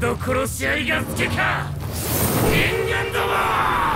ど殺し合いが好きか人間ども。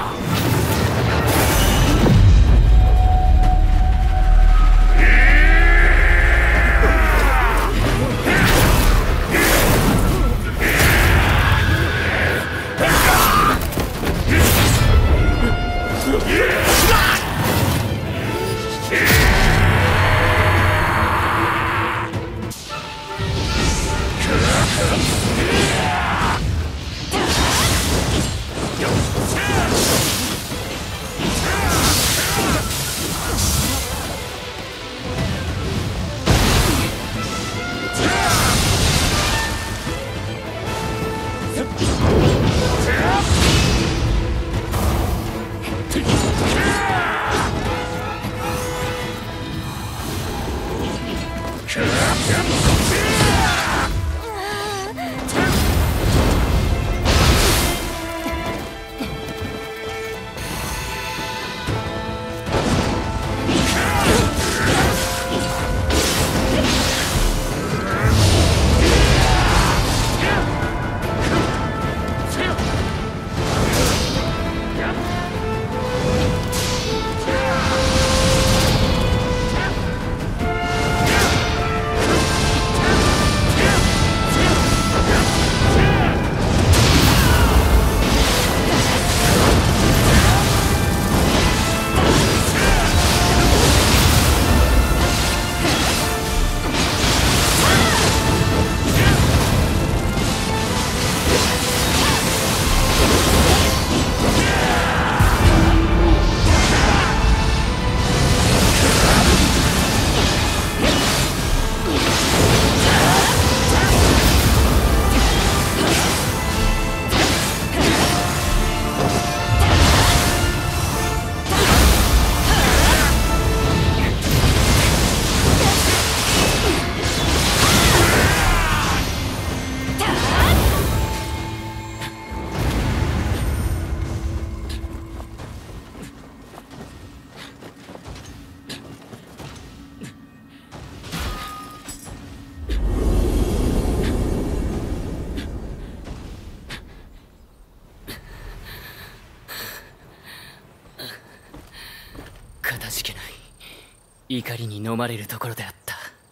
怒りに飲まれるところであった。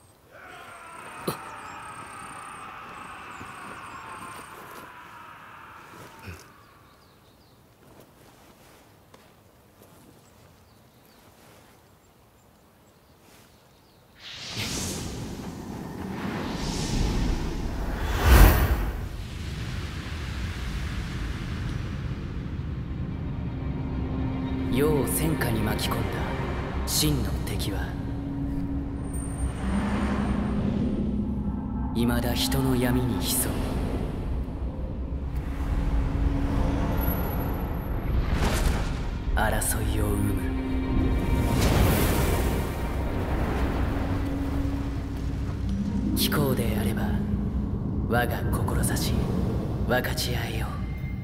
世を戦火に巻き込んだ真の敵は未だ人の闇に潜む争いを生む。貴公であれば我が志分かち合えよ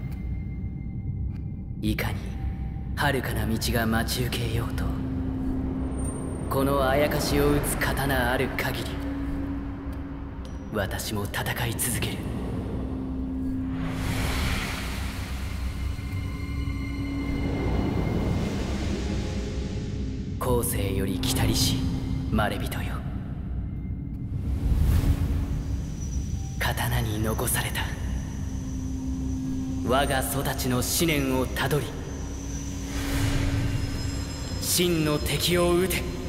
う。いかに遥かな道が待ち受けようと、このあやかしを打つ刀ある限り私も戦い続ける。後世より来たりしまれびとよ、刀に残された我が育ちの思念をたどり真の敵を討て。